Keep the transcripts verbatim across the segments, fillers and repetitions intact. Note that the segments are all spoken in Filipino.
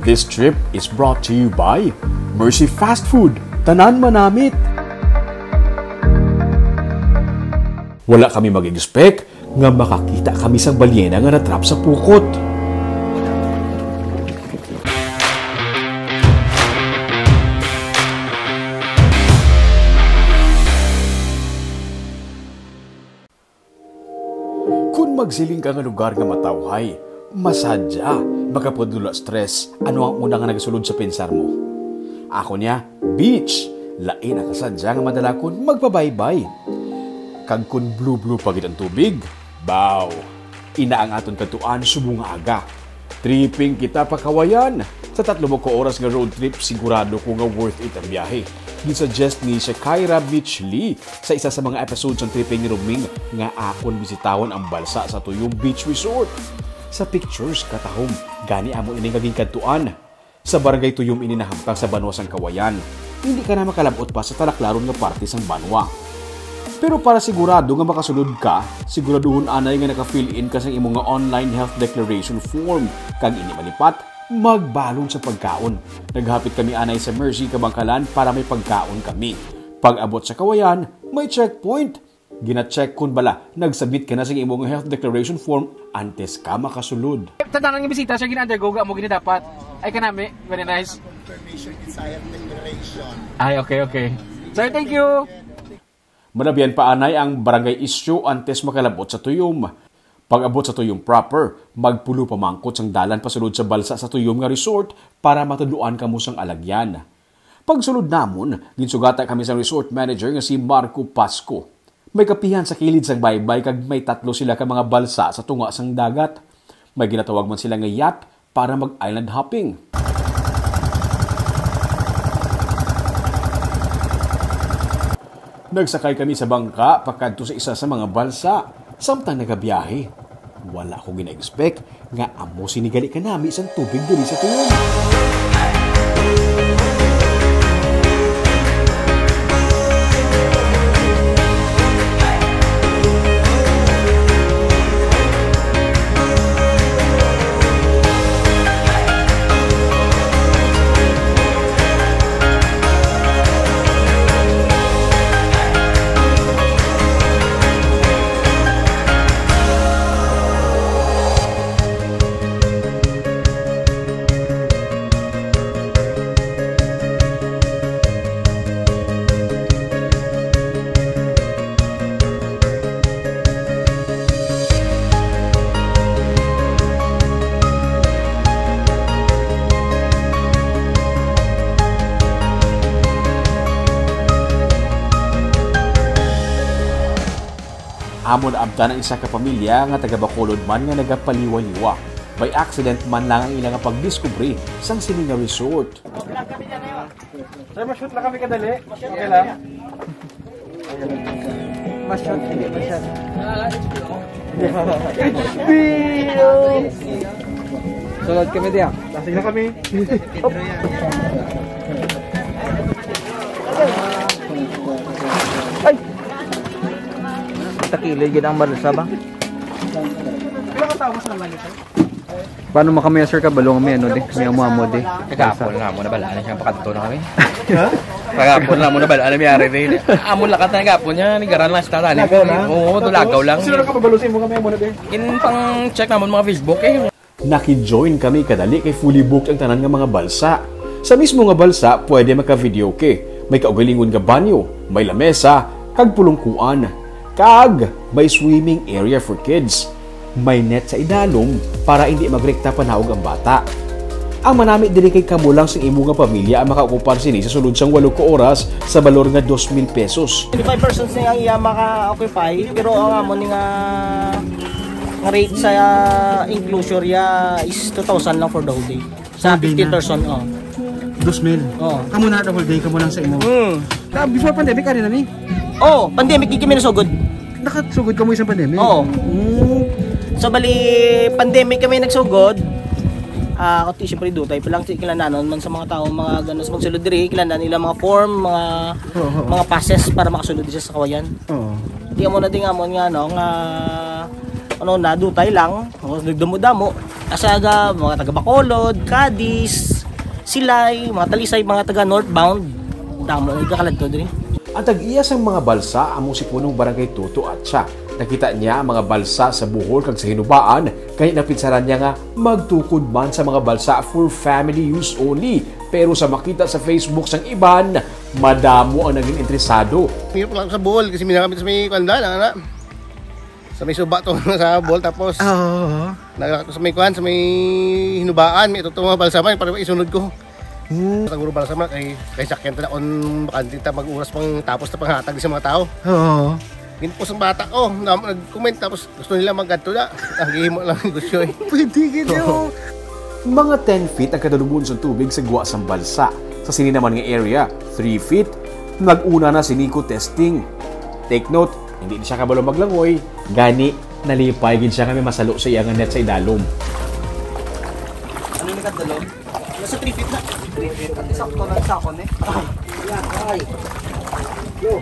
This trip is brought to you by Mercy Fast Food, Tanan Manamit. Wala kami mag-expect nga makakita kami sa balyena nga natrap sa pukot. Kung magsiling ka nga lugar nga matawhay, masadya, makapudula stress, ano ang unang nga nagasulod sa pensar mo? Ako niya, beach. Lain ang kasadya nga madalakon magpabaybay. Kag kun blue-blue pagit ang tubig, baw, ina ang aton katuan subong aga. Tripping kita pa kawayan. Sa tatlo mo ko oras nga road trip, sigurado ko nga worth it ang biyahe. Gisuggest ni si Kyra Beach Lee sa isa sa mga episodes ng Tripping ni Ruming nga akon bisitawon ang balsa sa Tuyong Beach Resort. Sa pictures katahom, gani amo ini ngaging katuan. Sa barangay Tuyom ini nahamtang sa Banwa sang Kawayan. Hindi ka na makalabot pa sa talaklaron nga parte sang Banwa. Pero para sigurado nga makasulod ka, siguraduhon anay nga naka-fill in ka sa imong nga online health declaration form. Kag ini malipat, magbalon sa pagkaon. Naghapit kami anay sa Mercy Kabangkalan para may pagkaon kami. Pag abot sa Kawayan, may checkpoint. Gina-check kun bala, nagsabit ka na sa imong health declaration form antes ka makasulod. Tandaan nga bisita siya gina-undergo, mo gini dapat. Ay kanami, very nice. Confirmation is health declaration. Ay, okay, okay. Sir, thank you. Manabiyan pa anay ang barangay issue antes makalabot sa Tuyom. Pag abot sa Tuyom proper, magpulo pamangkot sang dalan pasulod sa balsa sa Tuyom nga resort para matudluan kamo sang alagyan. Pagsulod namon, ginsugata kami sa resort manager nga si Marco Pasco. May kapihan sa kilid sang baybay kag may tatlo sila ka mga balsa sa tunga sang dagat. May ginatawag man sila nga yacht para mag-island hopping. Nagsakay kami sa bangka pakadto sa isa sa mga balsa. Samtang nagabiyahe, wala ko gina-expect nga amo sinigali ka nami isang tubig diri sa Tuyom. Amon abda ng isa ka pamilya nga taga Bacolod man nga nagapaliwa-liwa. By accident man lang ang ilang pagdiskubre sang sini nga resort. Sir, ma-shoot lang kami kadali. Okay lang. Ma-shoot, hindi ma-shoot. H B O! Sunod kami diya. Lasing na kami. Ay! Takilid yun ang balsa ba? Ilang katao mas naman ito? Paano mo kami, sir, kabalong kami, ano, di? Kami ang mga mo, di? Kagapon na mo na balaan siya, pakato na kami. Kagapon na mo na balaan, may ari rin. Amon lakat na nagapon niya, nigaran lang sa tatanin. Oo, tulagaw lang. Sino na kababalusin mo kami, mo na, di? In pang check naman mga Facebook, eh. Naki-join kami kadali kay fully booked ang tanan nga mga balsa. Sa mismo nga balsa, pwede maka-video ke. May kaugalingon nga banyo, may lamesa, kag pulungkuan. Kag, may swimming area for kids. May net sa idalom para hindi magrekta panahog ang bata. Ang manamit diri kay kamo lang sa imo nga pamilya ang makaokupar sini sa sulod sang walo ka oras sa balor nga dos mil pesos. twenty-five persons na ang iya maka-occupy pero ang amon nga nga rate sa uh, inclusion ya is two thousand lang for the whole day. Sa fifteen person oh. Dos mil? Oo. Kamo na the whole day, kamo lang sa imo. Hmm. Before pandemic, ano na ni? Oh, pandemic di kami nasugod. Nakasugod ka mo isang pandemic? Oo. Mm. So bali pandemic kami nagsugod. Ah, uh, kasi syempre do tayo palang kilananon man sa mga tao mga ganos magsulod diri, kilanan nila mga form, mga oh, oh, oh. mga passes para makasulod dito sa Kawayan. Oo. Di mo na dingamon nga no nga ano na do tayo lang, nagdamo-damo. Asaga mga taga Bacolod, Cadiz, Silay, mga Talisay, mga taga northbound. Damo ang ikakalad to din. Ang tag-iyas ang mga balsa amo si punong barangay Tuto at siya. Nakita niya ang mga balsa sa Bohol kag sa Hinubaan, kaya napinsaran niya nga magtukod man sa mga balsa for family use only. Pero sa makita sa Facebook sang iban, madamo ang naging interesado. Hirap lang sa Bohol kasi minakamit sa may kanda lang, ana. Sa may suba to sa Bohol tapos. Oo. Oh. Sa may kuan, sa may Hinubaan, may tutong mga balsa man para isunod ko. Hmm. Ang guro balsa man kay kay sakyan ta on bakante ta mag-uras pang tapos ta panghatag sa mga tao. Oo. Ginpos ang bata ko, nag-comment tapos gusto nila mag-adto na. Ang gihimo lang gusto eh. Pwede gito. Mga ten feet ang kadalubon sa tubig sa guwa sang balsa. Sa sini naman nga area, three feet. Nag-una na si Nico testing. Take note, hindi siya kabalo maglangoy. Gani, nalipay gid siya kami masalo sa iyang net sa idalom. Ano ni kadalom? Nasa three feet na. three feet. At isakto lang sa akon eh. Yan, ay. Yo.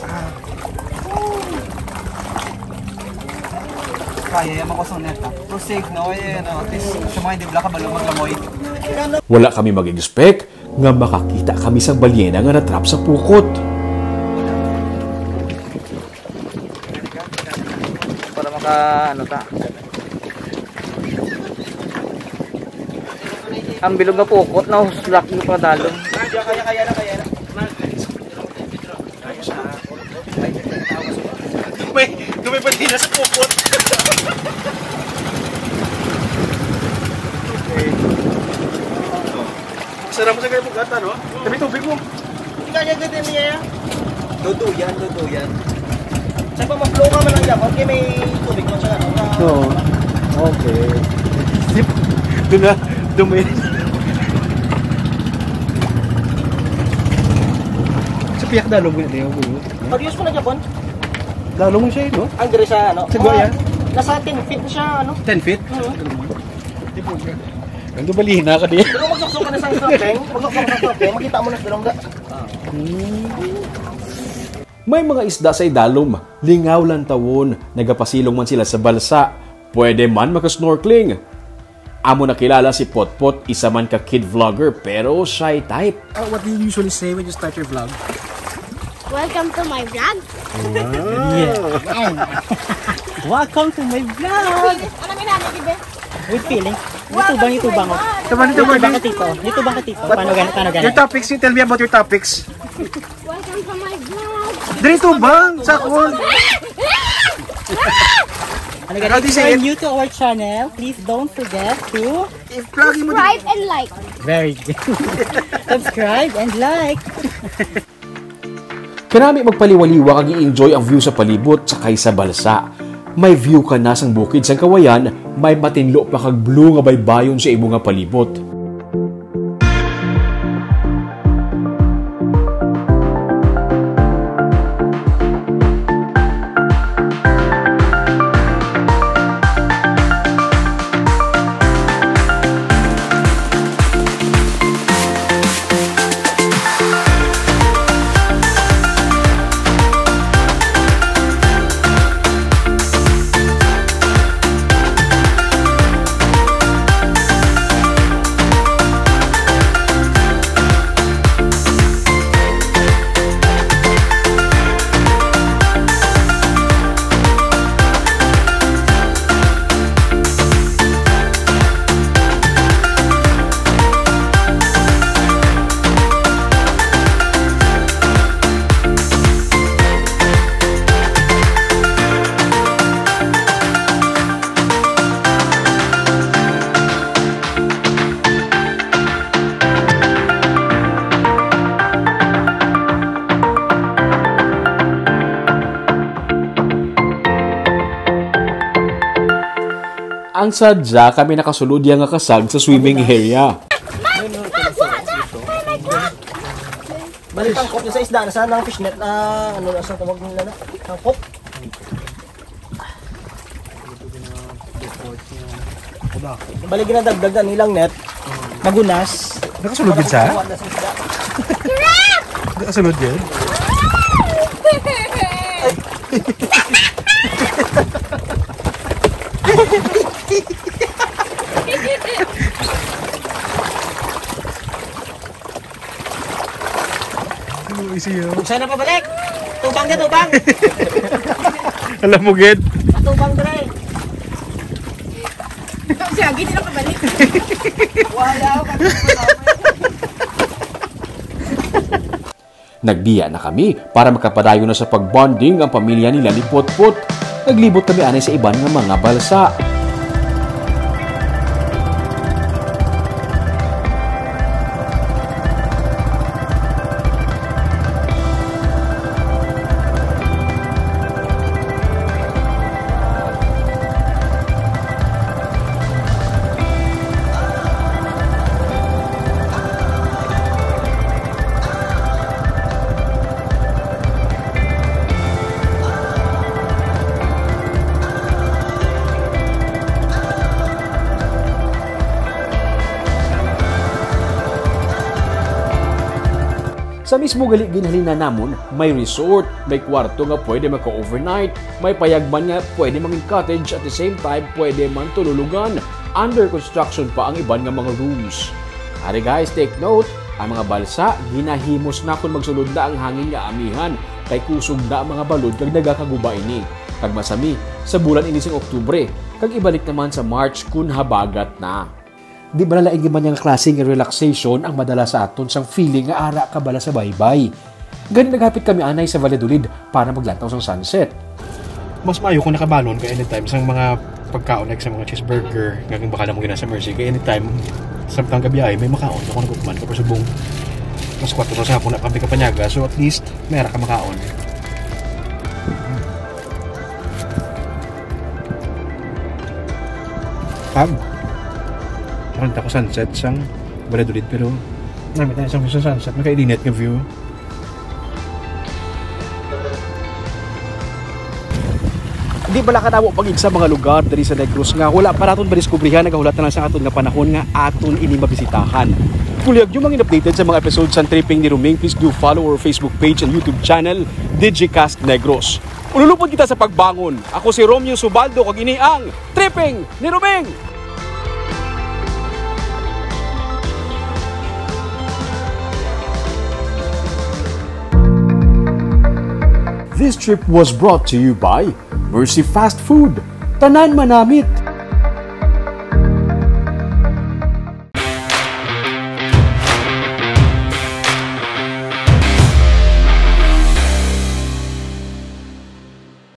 Kaya yaman ko sa net ha. Pero safe no, eh, no? At least sa mga hindi bala ka balong maglamoy. Wala kami mag-expect nga makakita kami sa balyena nga natrap sa pukot. Para maka, ano ta? Ang bilog na pukot na huslak yung padalong. Kaya, kaya, kaya na, kaya na. Dumay, dumay pa din na sa pupot. Sarap mo sa kayo pagkata, no? Tabi tubig mo. Hindi kaya ganda niya. Dodo yan, dodo yan. Sa pa ma-flow ka man lang yan, okay may tubig mo siya. Oo. Okay. Doon na, dumay. Sa piyak dalog mo na yung bulo. Pag-use mo na Japon, Dalog mo siya, no? ang dire sa ano. Sa Goya? Nasa ten feet na siya, ano. ten feet? Mhm. Ang dubalina ka din. Pero magsuksok ka na sa snorkeling, magsuksok ka sa snorkeling, makita mo na sa dalongga. May mga isda sa idalom, lingaw lang tawon, nagapasilong man sila sa balsa. Pwede man makasnorkeling. Amo nakilala si Potpot, isa man ka kid vlogger pero shy type. Uh, what do you usually say when you start your vlog? Welcome to my vlog. Welcome to my vlog! Ano minamit, Ibe? With feeling. YouTube bang, YouTube bang? Tama nito YouTube bang katito? YouTube bang katito? Paano ganito? Paano Your ganito? topics, you tell me about your topics. Welcome to my vlog. Dito bang? Sa kwan? Ano How do you ganito? If say you're it? new to our channel, please don't forget to Plugin mo Subscribe and like. very good. Subscribe and like. Kanami magpaliwaliwa kag i-enjoy ang view sa palibot sakay sa balsa. May view ka na sang bukid sang kawayan, may matinlo pa kag blue nga baybayon sa imo nga palibot. Ang sadya kami nakasulod yang nga kasag sa swimming area. Balik ang kop sa isda, nasa nang fishnet na ano nasa tawag nila na, ang kop. Balik na dagdagan nilang net. Magunas. Nakasulod din sa? Nakasulod din? siya. Saan na pabalik? Tubang na, tubang! Alam mo, Ged? Tubang na rin. Siya, hindi na pabalik. Wala ako. Nagbiya na kami para makapadayo na sa pagbonding ang pamilya nila ni Putput. Naglibot kami anay sa iban ng mga balsa. Sa mismo gali ginhalina namon, may resort, may kwarto nga pwede maka-overnight, may payagman nga pwede mangin cottage at the same time pwede man tululugan. Under construction pa ang iban nga mga rooms. Ari guys, take note, ang mga balsa ginahimos na kung magsulod na ang hangin nga amihan kay kusog na ang mga balod kag nagakaguba ini. Kag masami sa bulan ini sing Oktubre, kag ibalik naman sa March kun habagat na. Di ba nalain man yung klase ng relaxation ang madala sa aton sang feeling nga ara ka bala sa baybay. Gani naghapit kami anay sa Valladolid para maglantaw sang sunset. Mas maayo kung nakabalon kay anytime sang mga pagkaon like sa mga cheeseburger ngaging baka na mo gina sa Mercy kay anytime samtang gabi ay may makaon kung nagukman ka subong mas kwatro sa hapon na kami kapanyaga so at least mayroon ka makaon. Pam Punta ko sunset sang Valladolid pero namin tayo sang sunset maka-idinet nga view. Di bala katamo pag sa mga lugar diri sa Negros nga wala pa naton madiskubrihan nagahulat na lang sa aton nga panahon nga aton ini mabisitahan. Kulyag yung mga updated sa mga episodes sa tripping ni Ruming, please do follow our Facebook page and YouTube channel Digicast Negros. Ululupod kita sa pagbangon. Ako si Romeo Subaldo kag ini ang Tripping ni Ruming. This trip was brought to you by Mercy Fast Food. Tanan manamit!